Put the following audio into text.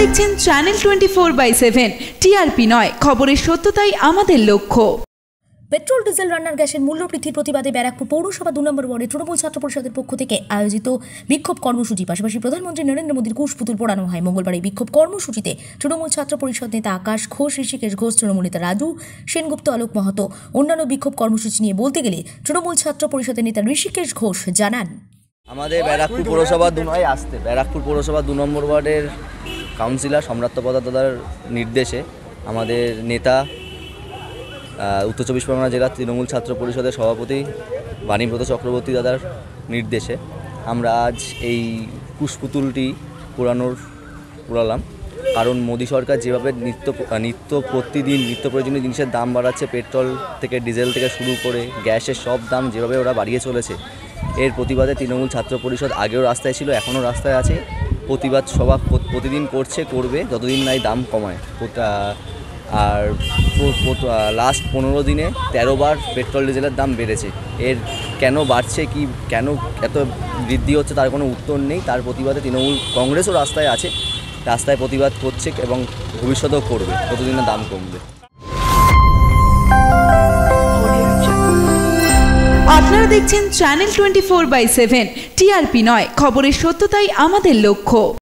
দেখছেন channel 24/7 TRP নয়, খবরের সত্যতাই আমাদের লক্ষ্য। পেট্রোল ডিজেল রান্নার গ্যাসের মূল্য বৃদ্ধির প্রতিবাদে ব্যারাকপুর পৌরসভা 2 নম্বর ওয়ার্ডে তৃণমূল ছাত্র পরিষদের পক্ষ থেকে আয়োজিত বিক্ষোভ কর্মসূচি পাশাপাশি প্রধানমন্ত্রী নরেন্দ্র মোদীর কুশপুতুল পোড়ানো হয়। মঙ্গলবার এই বিক্ষোভ কর্মসূচিতে তৃণমূল ছাত্র পরিষদ নেতা আকাশ ঘোষ, ঋষিকেশ ঘোষ, তৃণমূল নেতা রাজু সেনগুপ্ত, আলোক মাহাতো অন্যান্য বিক্ষোভ কর্মসূচি নিয়ে বলতে গেলে তৃণমূল ছাত্র পরিষদের নেতা ঋষিকেশ ঘোষ জানান, আমাদের ব্যারাকপুর পৌরসভা 2 নম্বর ওয়ার্ডের কাউন্সিলর সম্রাট দাদার নির্দেশে আমাদের নেতা উত্তর 24 পরগনা জেলা তৃণমূল ছাত্র পরিষদের সভাপতি বাণীব্রত চক্রবর্তী দাদার নির্দেশে আমরা আজ এই কুশপুতুলটি পোড়ালাম। কারণ মোদী সরকার যেভাবে প্রতিদিন নিত্য প্রয়োজনীয় জিনিসের দাম বাড়াচ্ছে, পেট্রোল থেকে ডিজেল থেকে শুরু করে গ্যাসের সব দাম যেভাবে ওরা বাড়িয়ে চলেছে, এর প্রতিবাদে তৃণমূল ছাত্র পরিষদ আগেও রাস্তায় ছিল, এখনও রাস্তায় আছে। প্রতিবাদ সভা প্রতিদিন করবে যতদিন নাই দাম কমায়। আর লাস্ট 15 দিনে 13 বার পেট্রোল ডিজেলের দাম বেড়েছে। এর কেন বাড়ছে, কেন এত বৃদ্ধি হচ্ছে তার কোনো উত্তর নেই। তার প্রতিবাদে তৃণমূল কংগ্রেসও রাস্তায় প্রতিবাদ করছে এবং ভবিষ্যতেও করবে যতদিন না দাম কমবে। আপনারা দেখছেন চ্যানেল 24/7 টিআরপি নয়, খবরের সত্যতাই আমাদের লক্ষ্য।